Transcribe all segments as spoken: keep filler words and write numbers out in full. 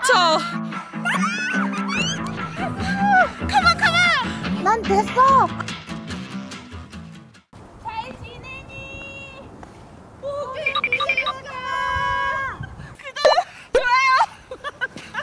미쳐. 가만 가만. 난 됐어. 잘 지내니? 보기 미세가. 구독 좋아요.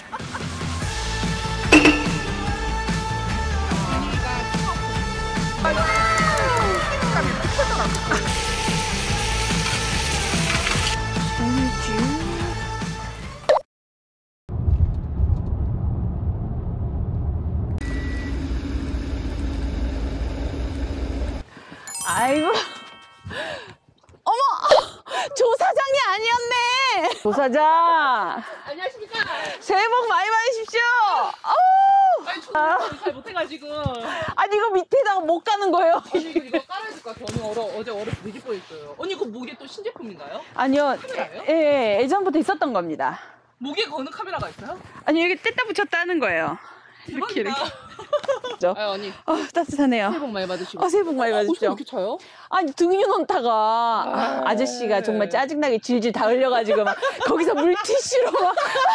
아이고, 어머, 조 사장이 아니었네. 조 사장. 안녕하십니까. 새해 복 많이 받으십시오. 아우. 아니 저는 잘 못해가지고. 아니 이거 밑에다가 못 가는 거예요. 언니 이거, 이거 깔아야 될 것 같아요. 언니 얼어, 어제 얼어 뒤집어 있어요. 언니 이거 목에 또 신제품인가요? 아니요, 카메라예요? 예, 예, 예전부터 있었던 겁니다. 목에 거는 카메라가 있어요? 아니 여기 뗐다 붙였다 하는 거예요. 이렇게 대박이다. 이렇게. 아 언니 아 따뜻하네요. 새해 복 많이 받으시고. 아 새해 복 많이 어, 어디서 받으십시오. 이렇게 차요? 아니 등유 놓다가 아, 아저씨가 정말 짜증나게 질질 다 흘려가지고 막 거기서 물티슈로 막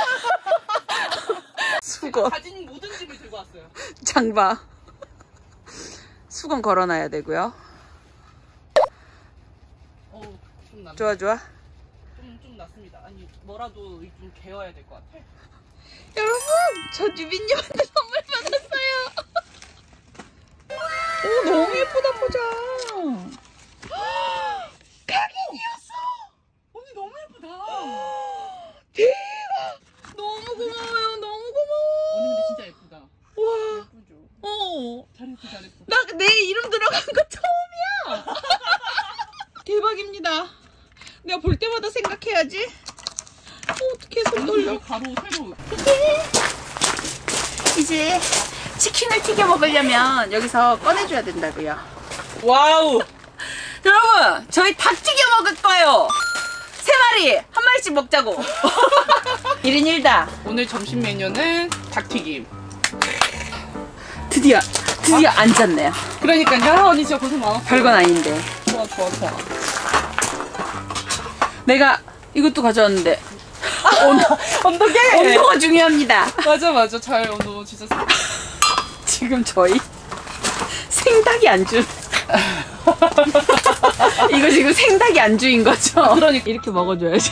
수건 가진 모든 집을 들고 왔어요. 장바 수건 걸어놔야 되고요. 어, 좀 낫. 좋아 좋아. 좀, 좀 낫습니다. 아니 뭐라도 좀 개어야 될 것 같아. 여러분 저 유빈님한테 선물 받았어요. 오 너무 예쁘다 포장. 각인이었어. 언니 너무 예쁘다. 대박. 너무 고마워요. 너무 고마워. 언니 근데 진짜 예쁘다. 와. 예쁘죠? 어. 잘했어 잘했어. 나 내 이름 들어간 거 처음이야. 대박입니다. 내가 볼 때마다 생각해야지. 어, 어떻게 손 떨려. 가루 새로. 이제 치킨을 튀겨 먹으려면 여기서 꺼내줘야 된다고요. 와우. 여러분 저희 닭 튀겨 먹을 거예요. 세 마리 한 마리씩 먹자고. 일 인 일 닭. 오늘 점심 메뉴는 닭튀김. 드디어 드디어 앉았네요. 그러니까요. 언니 진짜 고생 많았어. 별건 아닌데. 좋아 좋아 좋아. 내가 이것도 가져왔는데 언덕에. 온도가 중요합니다. 맞아 맞아. 잘 언덕 진짜. 지금 저희 생닭이 안주. 이거 지금 생닭이 안주인 거죠? 그러니까. 이렇게 먹어줘야지.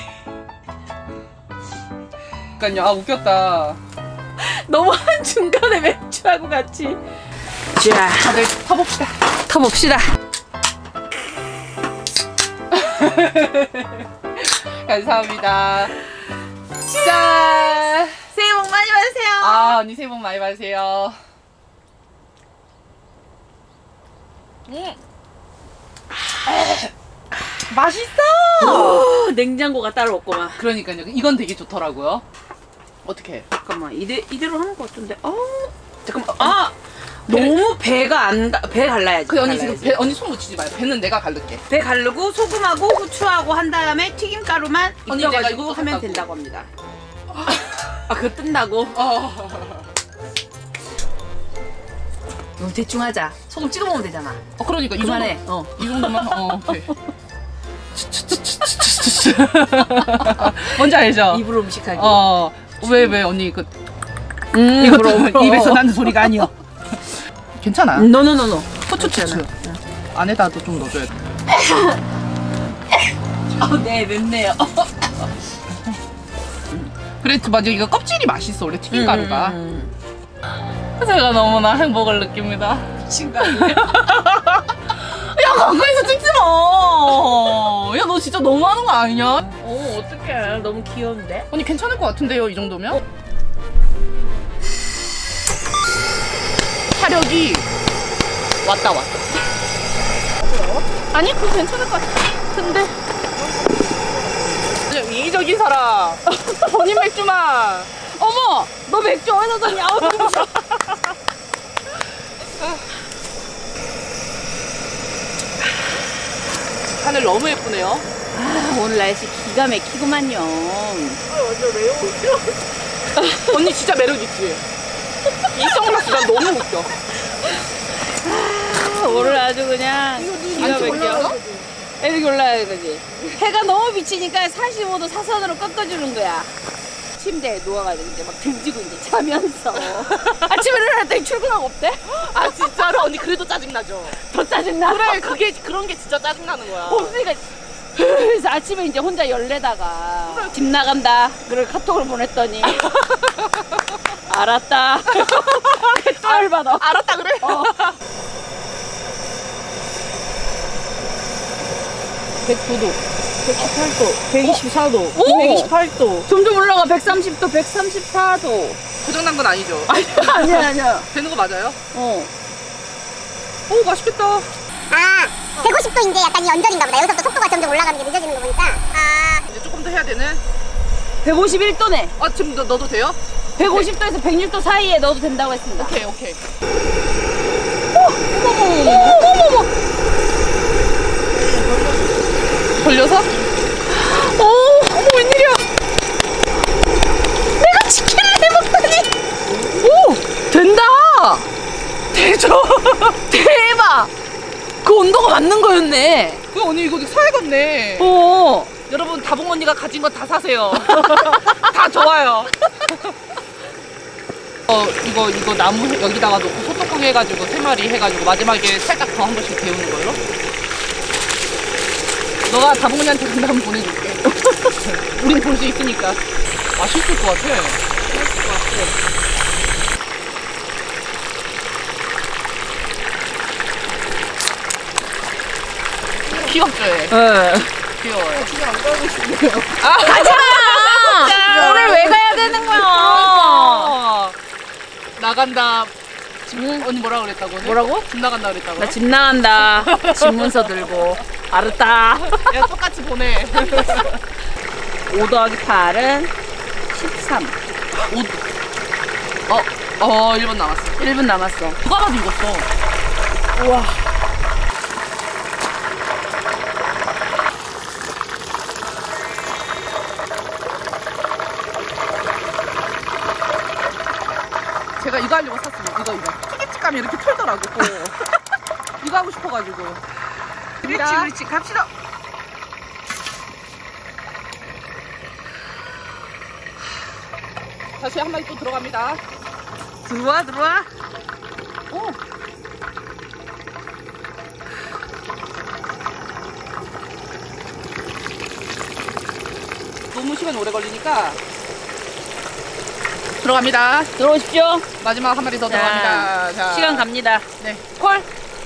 그러니까요. 아 웃겼다. 너무 한 중간에 맥주하고 같이. 자, 다들 타봅시다. 타봅시다. 감사합니다. 짠. 새해 복 많이 받으세요. 아 언니 새해 복 많이 받으세요. 음. 맛있어. 오, 냉장고가 따로 없구만. 그러니까요. 이건 되게 좋더라고요. 어떻게? 잠깐만 이대, 이대로 하는 거 같은데. 어, 잠깐만. 아, 너무 배가 안 가, 배 갈라야지. 그 언니 갈라야지. 지금 배, 언니 손 묻히지 마요. 배는 내가 갈를게. 배 가르고 소금하고 후추하고 한 다음에 튀김가루만 언니, 내가 입혀가지고 이거 하면 샀다고. 된다고 합니다. 아 그거 뜬다고? 어. 이거 대충 하자. 소금 찍어 먹으면 되잖아. 어 그러니까 그만해. 이 정도. 어. 이 정도만. 어 오케이. 뭔지 알죠? 입으로 음식하기. 어. 왜 왜 언니 그 음, 이것도 그럼, 그럼. 입에서 나는 소리가 아니야. 괜찮아. 노노노노. 후추추추. 안에다도 좀 넣어줘야 돼. 아, 네 맵네요. 그래 맞아 이거 껍질이 맛있어 원래 튀김 가루가. 음, 제가 너무나 행복을 느낍니다. 미친 거 아니야? 야 가까이서 찍지 마. 야 너 진짜 너무하는 거 아니냐? 어 어떡해. 너무 귀여운데? 언니 괜찮을 것 같은데요 이 정도면? 화력이 왔다 왔다. 아니 그거 괜찮을 것 같은데. 이기적인 사람. 본인 맥주만. 어머! 너 맥주 어디서 샀냐? 아우 진짜. 하늘 너무 예쁘네요. 아, 오늘 날씨 기가 막히구만요. 완전 매워. 언니 진짜 매력있지? 이 선글라스가 너무 웃겨. 아, 오늘 아주 그냥 기가 막혀. 이렇게 올라야 되지. 해가 너무 비치니까 사십오 도 사선으로 꺾어주는 거야. 침대에 누워가지고 이제 막 등지고 이제 자면서 아침에 일어날 때 출근하고 없대? 아 진짜로? 언니 그래도 짜증나죠? 더 짜증나. 그래 그게 그런 게 진짜 짜증나는 거야. 홈스가 그래서 아침에 이제 혼자 열내다가 집 나간다 그걸 카톡을 보냈더니 알았다. 또 열받아. 알았다 그래? 어. 백구 도, 백십팔 도, 백이십사 도, 오! 백이십팔 도. 점점 올라가. 백삼십 도, 백삼십사 도. 고장난 건 아니죠? 아니야 아니야 아니야. 되는 거 맞아요? 어. 오 맛있겠다. 아, 백오십 도 이제 약간 이 언저리인가 보다. 여기서부터 속도가 점점 올라가는 게 늦어지는 거 보니까. 아, 이제 조금 더 해야 되네. 백오십일 도네. 아 지금 너, 넣어도 돼요? 백오십 도에서 백육 도 사이에 넣어도 된다고 했습니다. 오케이 오케이. 어머머머. 걸려서? 오, 어머 웬일이야? 내가 치킨을 해먹다니. 오, 된다. 되죠? 대박. 그 온도가 맞는 거였네. 그 언니 이거 사야겠네. 오. 여러분 다봉 언니가 가진 거 다 사세요. 다 좋아요. 어 이거 이거 나무 여기다가 놓고 소뚜껑 해가지고 세 마리 해가지고 마지막에 살짝 더 한 번씩 데우는 걸로. 너가 다봉 언니한테 근데 한번 보내줄게. 우린 볼 수 있으니까. 맛있을 것 같아. 맛있을 것 같아. 귀엽죠? 얘? 네. 귀여워요. 그냥 안 가고 싶네요. 아, 가자. 오늘 왜 가야 되는 거야? 어. 나간다. 집, 언니 뭐라 그랬다고? 오늘? 뭐라고? 집 나간다 그랬다고? 나 집 나간다. 집문서 들고. 알았다. 야 똑같이 보내. 오 더하기 팔은 십삼. 어, 어, 일 분 남았어. 일 분 남았어. 누가 봐도 익었어. 우와. 제가 이거 하려고 샀어요. 이거 이거. 튀김집감이 이렇게 털더라고. 이거 하고 싶어가지고. 그렇지, 그렇지. 갑시다. 다시 한 마리 또 들어갑니다. 들어와, 들어와. 오. 너무 시간 오래 걸리니까 들어갑니다. 들어오십시오. 마지막 한 마리 더 들어갑니다. 자. 시간 갑니다. 네. 콜.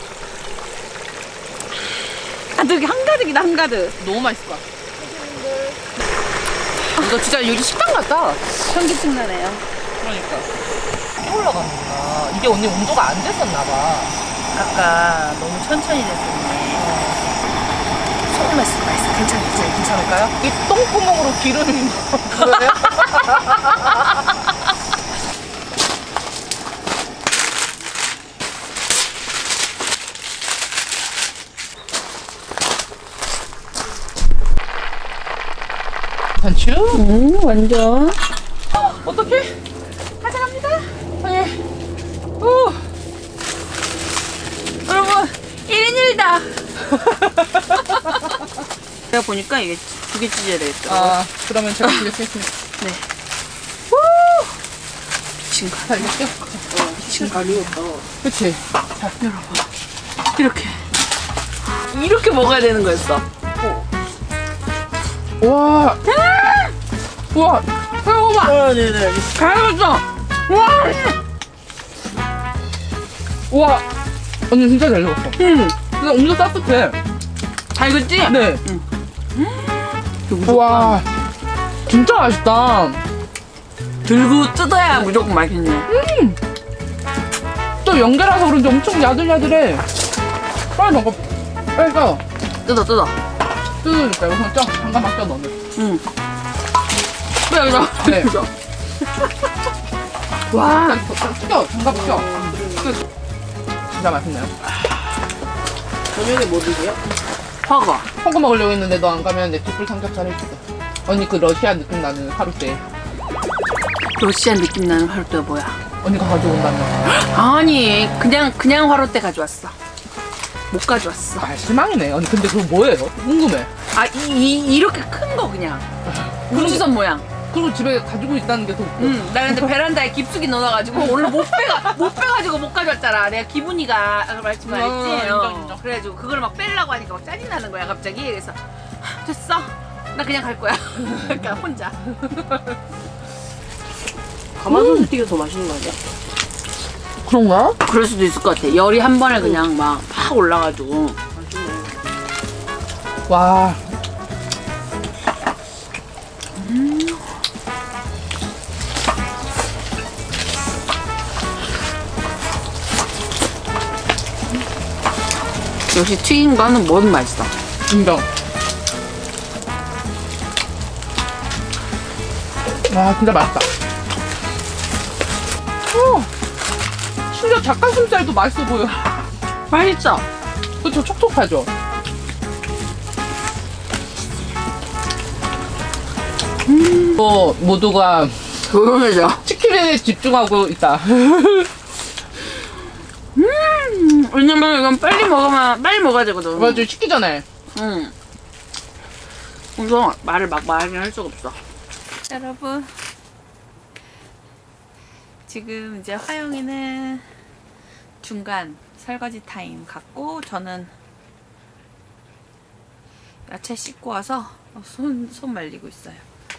가득이 한가득이다, 한가득. 너무 맛있을 것 같아. 이거 진짜 여기 식당 같다. 현기증 나네요. 그러니까. 올라가는구나. 이게 언니 온도가 안 됐었나봐. 아까 너무 천천히 됐었네. 소금 했을 거야. 괜찮아, 괜찮아. 괜찮을까요? 이 똥구멍으로 기름 부어요? 단추? 음, 완전. 어떡해? 가져갑니다. 네. 오. 여러분, 일 인 일 다. 제가 보니까 이게 두 개 찢어야 되겠다. 아, 그러면 제가 드리겠습니다. 네. 미친 거. 자, 이렇게. 미친 거 아니었다. 그치? 자, 열어봐. 이렇게. 이렇게 먹어야 되는 거였어. 와. 우와. 새우봐. 아, 네네. 잘했어. 와. 우와. 언니 진짜 잘 익었어. 응. 근데 엄청 따뜻해. 잘 익었지? 네. 응. 우와. 진짜 맛있다. 들고 뜯어야 무조건 맛있네. 또 연계라서 그런지 엄청 야들야들해. 빨리 먹어. 빨리 까. 뜯어, 뜯어. 뜯어줄까? 이거 쪄. 잠깐만 껴 넣네. 응. 왜, 이거? 네. 와. 껴. 장갑 껴. 끝. 진짜 맛있네요. 저녁에 뭐 드세요? 화가. 콩고 먹으려고 했는데 너 안 가면 내 뒷불 삼겹살 해줄게. 언니 그 러시아 느낌 나는 하루때. 러시아 느낌 나는 화롯대가 뭐야? 언니가 가져온다며. 아니, 그냥, 그냥 화롯대 가져왔어. 못 가져왔어. 아, 실망이네. 언니 근데 그거 뭐예요? 궁금해. 아, 이, 이, 이렇게 큰 거 그냥. 우주선 모양. 그리고 집에 가지고 있다는 게 더 웃겨. 응, 나 근데 베란다에 깊숙이 넣어놔가지고 오늘 못 빼가 못 빼가지고 못 가져왔잖아. 내가 기분이가 아까 말했지 말했지. 어, 인정, 인정. 그래가지고 그걸 막 빼려고 하니까 막 짜증 나는 거야 갑자기. 그래서 하, 됐어. 나 그냥 갈 거야. 그러니까 혼자. 가마솥에 튀겨서 더 맛있는 거 아니야? 그런가? 그럴 수도 있을 것 같아. 열이 한 번에 그냥 막 팍 올라가지고. 와. 역시 튀긴 거는 뭐든 맛있어. 인정. 와, 진짜 맛있다. 어, 심지어 닭가슴살도 맛있어 보여. 맛있어. 그쵸, 촉촉하죠? 음. 또 모두가 조용해져. 치킨에 집중하고 있다. 음, 왜냐면 이건 빨리 먹으면 빨리 먹어야 되거든. 맞아, 식기 전에. 응. 그래서 말을 막 말하긴 할 수가 없어. 여러분, 지금 이제 화영이는 중간 설거지 타임 갖고 저는 야채 씻고 와서 손, 손 말리고 있어요.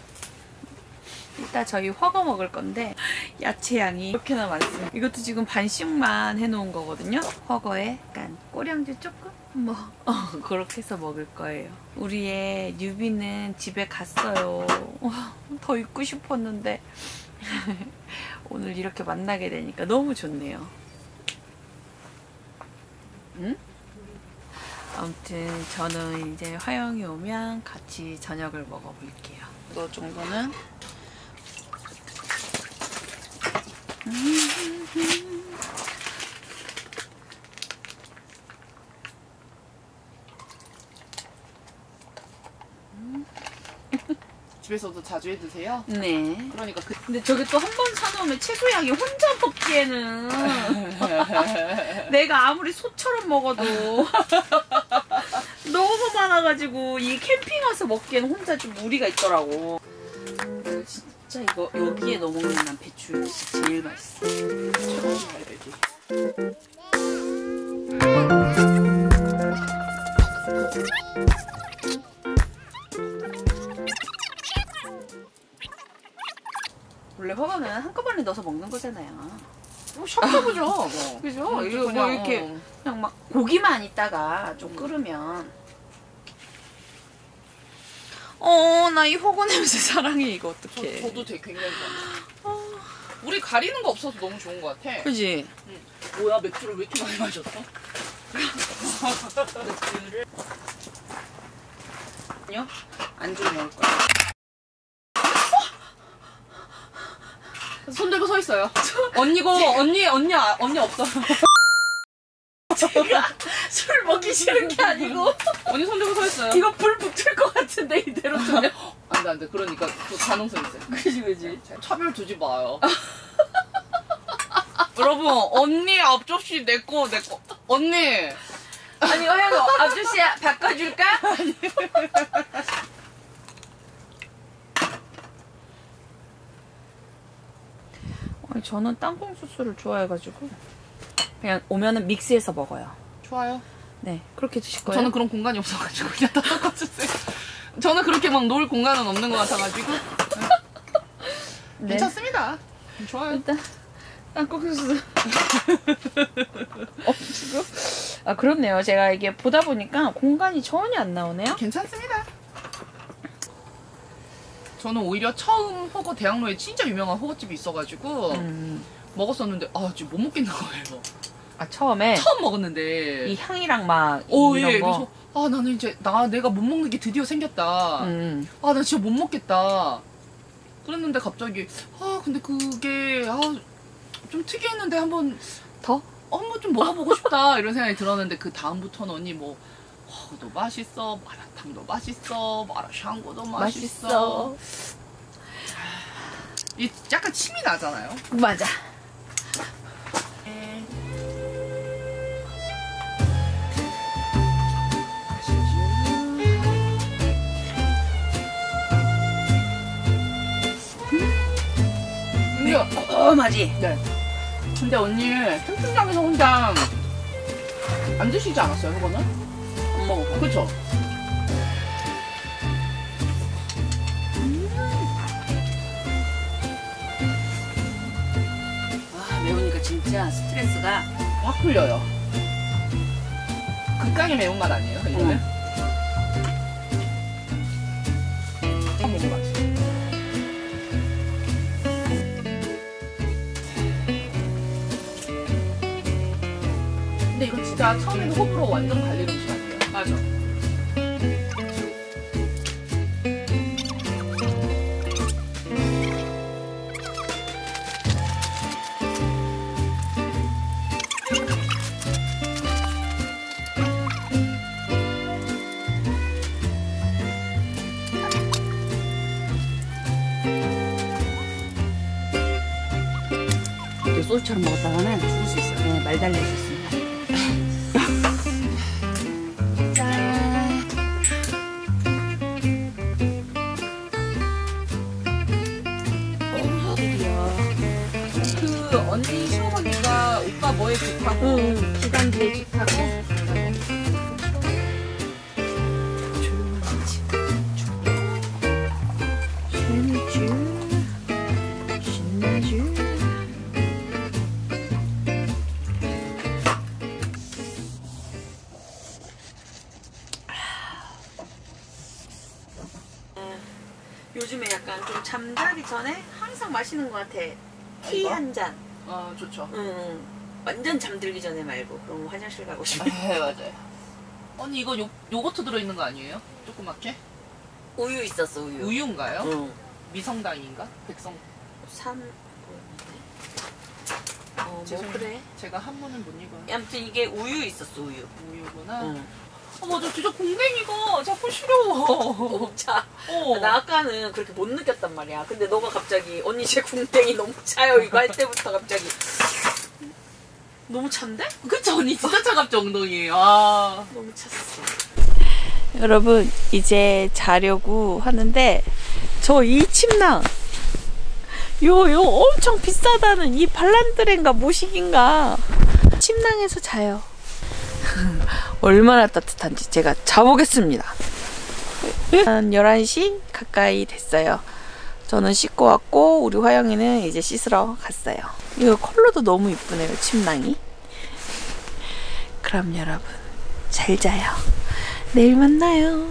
이따 저희 허거 먹을 건데 야채 양이 이렇게나 많습니다. 이것도 지금 반씩만 해놓은 거거든요. 허거에 약간 꼬량주 조금 뭐 어, 그렇게 해서 먹을 거예요. 우리의 뉴비는 집에 갔어요. 와, 더 있고 싶었는데 오늘 이렇게 만나게 되니까 너무 좋네요. 응? 아무튼 저는 이제 화영이 오면 같이 저녁을 먹어볼게요. 너 정도는 집에서도 자주 해 드세요? 네. 그러니까 그 근데 저게 또 한 번 사놓으면 채소양이 혼자 먹기에는 내가 아무리 소처럼 먹어도 너무 많아가지고 이 캠핑 와서 먹기에는 혼자 좀 무리가 있더라고. 진짜 이거 여기에 넣어 먹는 난 배추 진짜 제일 맛있어. 최고로 해야 되지. 원래 허거는 한꺼번에 넣어서 먹는 거잖아요. 뭐 샵해보죠. 뭐. 그죠? 음, 이거 뭐 그냥, 이렇게 어. 그냥 막 고기만 있다가 좀 끓으면. 어, 나 이 허거 냄새 사랑해. 이거 저, 어떡해. 저도 되게 굉장히 좋아. 우리 가리는 거 없어서 너무 좋은 것 같아. 그지? 응. 뭐야, 맥주를 왜 이렇게 많이 마셨어? 맥주를 아니요? 안주로 먹을 거야. 손 들고 서 있어요. 언니고, 언니, 언니, 아, 언니 없어요. 제가 술 먹기 싫은 게 아니고 언니 손 들고 서 있어요. 이거 불 붙을 것 같은데 이대로 두면. 안 돼, 안 돼. 그러니까 그 가능성 있어요. 그지 그지. 차별 두지 마요. 여러분, 언니 앞접시 내 거, 내 거. 언니! 아니 화영이 아저씨 바꿔줄까? 아니, 저는 땅콩 소스를 좋아해가지고 그냥 오면은 믹스해서 먹어요. 좋아요. 네, 그렇게 드실 거예요? 저는 그런 공간이 없어가지고 그냥 다 섞어주세요. 저는 그렇게 막 놓을 공간은 없는 것 같아가지고. 네. 괜찮습니다. 좋아요. 일단 땅콩 소스 없고. 아 그렇네요. 제가 이게 보다 보니까 공간이 전혀 안 나오네요. 괜찮습니다. 저는 오히려 처음 허거 대학로에 진짜 유명한 허거집이 있어가지고 음. 먹었었는데 아 지금 못 먹겠는 거예요. 아 처음에 처음 먹었는데 이 향이랑 막 오, 이런 예. 거. 그래서 아 나는 이제 나 내가 못 먹는 게 드디어 생겼다. 음. 아 나 진짜 못 먹겠다. 그랬는데 갑자기 아 근데 그게 아 좀 특이했는데 한번 더? 한번 좀 먹어보고 싶다 이런 생각이 들었는데 그 다음부터는 언니 뭐 허거도 맛있어, 마라탕도 맛있어, 마라샹궈도 맛있어. 맛있어. 이 약간 침이 나잖아요. 맞아. 매콤하지? 네. 근데 언니 캠핑장에서 혼자 안 드시지 않았어요, 그거는? 안 먹어봐. 그쵸? 아, 매우니까 진짜 스트레스가 확 풀려요. 극강의 매운맛 아니에요, 이거는? 응. 한 먹어봐야지. 근데 이거 진짜 처음에는 호불호 완전 갈릴 음식 아니에요? 맞아. 이렇게 소주처럼 먹었다가는 죽을 수 있어요. 네, 말 달릴 수 있습니다. 짠. 어, 드디어. 그 언니 시어머니가 오빠 뭐에 좋다고 응, 기관지에 좋다고. 요즘에 약간 좀 잠자기 전에 항상 마시는 것 같아. 티 이거? 한 잔. 어 좋죠. 응, 응. 완전 잠들기 전에 말고. 그럼 화장실 가고 싶어. 네 맞아요. 언니 이거 요, 요거트 들어있는 거 아니에요? 조그맣게? 우유 있었어, 우유. 우유인가요? 응. 미성당인가? 백성. 삼. 어, 뭐 죄송해요. 그래. 제가 한문은 못 읽어요. 아무튼 이게 우유 있었어, 우유. 우유구나. 응. 어머 저 진짜 공댕이가 자꾸 시려워. 너무 차. 어. 나 아까는 그렇게 못 느꼈단 말이야. 근데 너가 갑자기 언니 제 궁뎅이 너무 차요 이거 할 때부터 갑자기 너무 찬데? 그쵸 언니 진짜 차갑죠 엉덩이. 아. 너무 찼어. 여러분 이제 자려고 하는데 저 이 침낭 요 요 엄청 비싸다는 이 발란드렌가 모식인가 침낭에서 자요. 얼마나 따뜻한지 제가 자보겠습니다. 한 열한 시 가까이 됐어요. 저는 씻고 왔고 우리 화영이는 이제 씻으러 갔어요. 이거 컬러도 너무 이쁘네요, 침낭이. 그럼 여러분 잘 자요. 내일 만나요.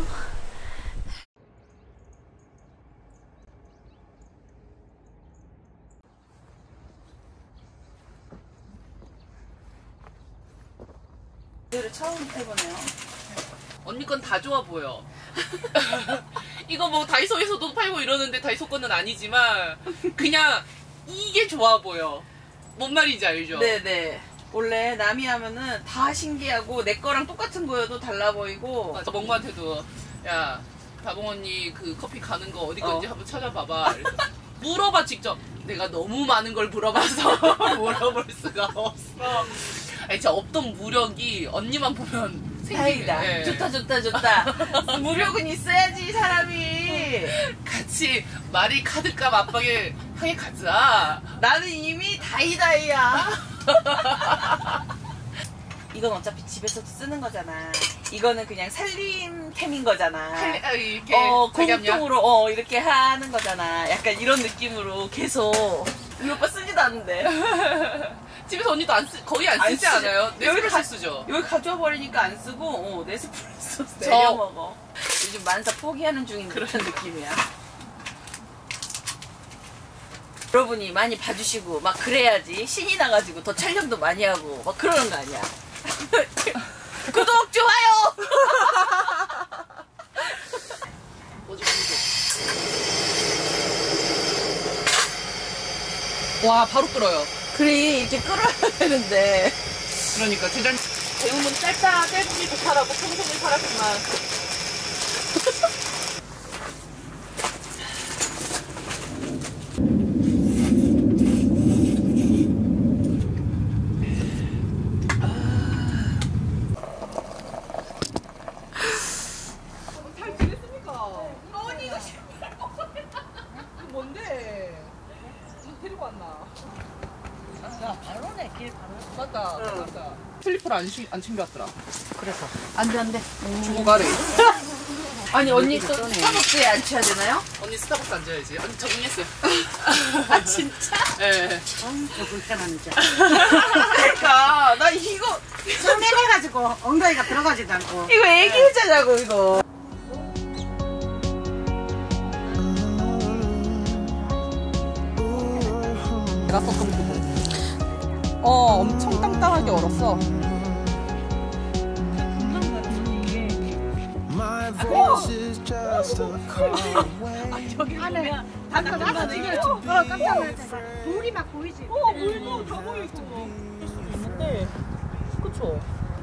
오늘을 처음 해보네요. 언니 건 다 좋아 보여. 이거 뭐 다이소에서도 팔고 이러는데 다이소 거는 아니지만 그냥 이게 좋아 보여. 뭔 말인지 알죠? 네네. 원래 남이 하면은 다 신기하고 내 거랑 똑같은 거여도 달라 보이고. 맞아. 멍구한테도 야 다봉 언니 그 커피 가는 거 어디 건지 어. 한번 찾아봐봐. 그래서 물어봐 직접. 내가 너무 많은 걸 물어봐서 물어볼 수가 없어. 아니 진짜 없던 무력이 언니만 보면 다행이다. 예. 좋다 좋다 좋다. 무력은 있어야지 사람이. 같이 말이 카드값 압박에 향해 가자. 나는 이미 다이다이야. 이건 어차피 집에서 쓰는 거잖아. 이거는 그냥 살림템인 거잖아. 할- 아, 이렇게 어, 자기 합리화? 공통으로 어 이렇게 하는 거잖아. 약간 이런 느낌으로 계속. 우리 오빠 쓰지도 않는데. 집에서 언니도 안 쓰, 거의 안 안 쓰지 쓰죠. 않아요? 여기 네스프레소 가- 쓰죠? 여기 가져와 버리니까 안 쓰고 어, 네스프레소 저- 내려 먹어. 요즘 만사 포기하는 중인 그런 느낌이야. 여러분이 많이 봐주시고 막 그래야지 신이 나가지고 더 촬영도 많이 하고 막 그러는 거 아니야. 구독 좋아요. 뭐지, 뭐지? 와, 바로 끓어요. 그래 이렇게 끓어야 되는데 그러니까 제작 배우면 짧다 짧지 좋다라고 평소에 살았지만 잘 지냈습니까? 언니 이거 신발 뭔데? 이거 데리고 맞다. 맞다. 슬리퍼를 안, 시, 안 챙겨왔더라. 그래서 안돼 안돼. 주고 가래. 아니 언니 또 스타벅스에 앉혀야 되나요? 언니 스타벅스 앉아야지. 언니 적응했어요. 아 진짜? 예. 엄청 불편한 자. 그러니까 나 이거 성내내가지고 엉덩이가 들어가지도 않고. 이거 애기 의자냐고 이거. 내가 썼던 부분. 어, 엄청 땅땅하게 얼었어. 안에 담가 놔서 이게 어 깜짝 놀랐잖아. 물이 막 보이지. 어, 물도 다 보이고. 있는데, 그쵸?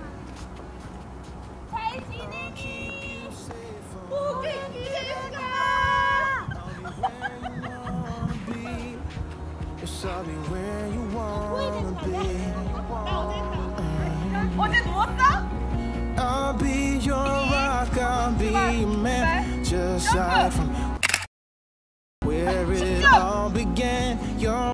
잘 지내니? 어제 누웠어? I'll be your rock, I'll be your man, just like from where it all began. You're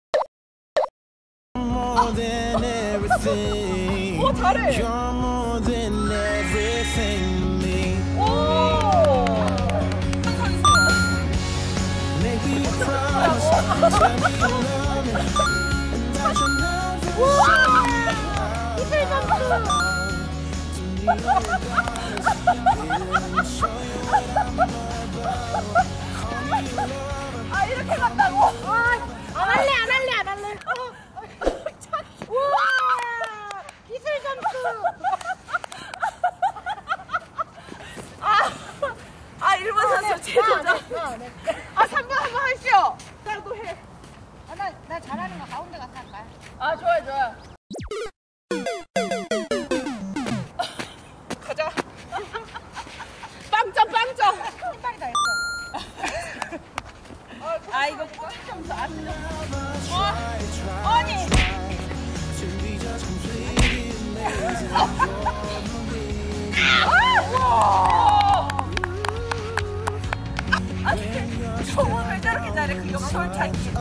more than everything. 오, 잘해. You're more than everything to me. 오! Make me a promise, tell me you love me, and that you'll never 이슬 점프. 아, 이렇게 간다고? 안 할래 안 할래 안 할래. 우와 기술 점프. 아, 일본 선수 제도죠? 아, 삼 번 한번 하시오. 나도 해. 아, 나, 나 잘하는 거 가운데 가서 할까? 아, 좋아요, 좋아요. 가자. 빵점, 빵점. 한 다 했어. 아, 이거 꼬리 점수 안 돼. 어? 아니. 아니, 저거 왜 저렇게 잘해? 그 역설 찾기.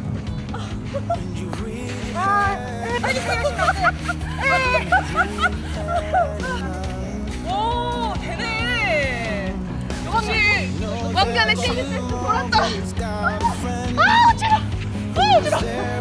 오, 되네. 역시 왕관의 댄스 센스 돌았다. 아, 어지러. 아, 어지러.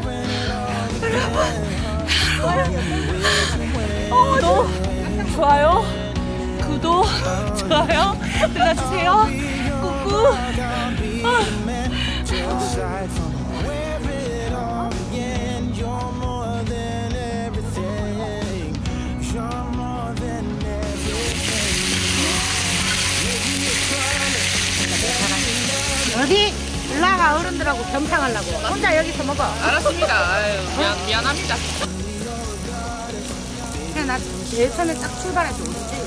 여러분, 어, 좋아요, 구독, 좋아요 눌러주세요. 꾹꾹. 아. just like from where it all began. You're more than everything. You're more than everything. 어디? 올라가 어른들하고 겸상하려고. 혼자 여기서 먹어. 알았습니다. 아유, 미안, 미안합니다. 그냥 나 제일 처음에 딱 출발해서 오지.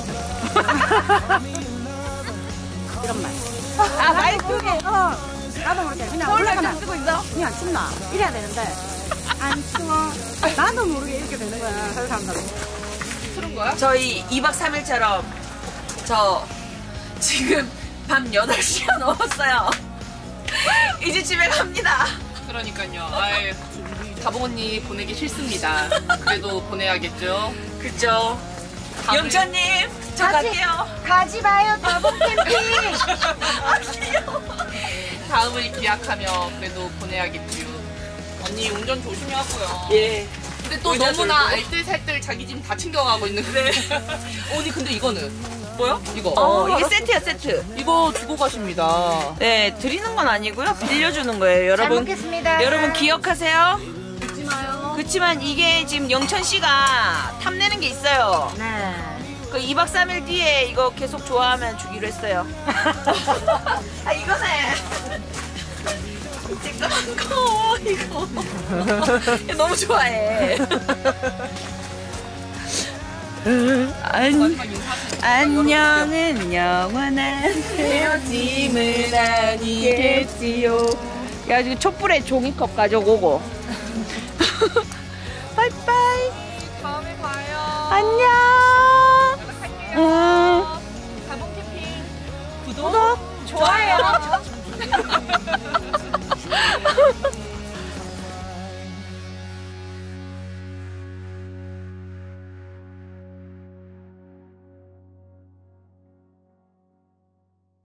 이런 말. 아, 마이크게. 어. 나도 모르게 그냥 서울에 올라가면 쓰고 있어? 그냥 춥나 이래야 되는데 안 추워. 나도 모르게 이렇게 되는 거야. 서울 사람들은. 틀은 거야? 저희 이 박 삼 일처럼 저 지금 밤 여덟 시가 넘었어요. 이제 집에 갑니다. 그러니까요. 아이, 다봉 언니 보내기 싫습니다. 그래도 보내야겠죠. 그죠? 다들- 영천님, 저 가지. 갈게요. 가지 마요 다봉 캠핑. 아, 귀여워. 다음을 기약하며 그래도 보내야겠지요. 언니 운전 조심히 하고요. 예. 근데 또 의자 너무나 들고. 알뜰살뜰 자기 짐 다 챙겨가고 있는데. 언니 근데 이거는 뭐요? 이거. 어, 이게 세트야, 세트. 이거 주고 가십니다. 네, 드리는 건 아니고요. 빌려주는 거예요, 잘 여러분. 먹겠습니다. 여러분 기억하세요. 잊지 마요. 그렇지만 이게 지금 영천 씨가 탐내는 게 있어요. 네. 그 이 박 삼 일 뒤에 이거 계속 좋아하면 주기로 했어요. 아, 이거네. 찌꺼워, 이거. 이거 너무 좋아해. 안, 마지막 인사하세요. 안녕은 영원한 헤어짐은 아니겠지요. 야, 지금 촛불에 종이컵 가져오고. 바이바이. 다음에 봐요. 안녕. 연락할게요. 응. 다봉 캠핑 구독, 좋아요.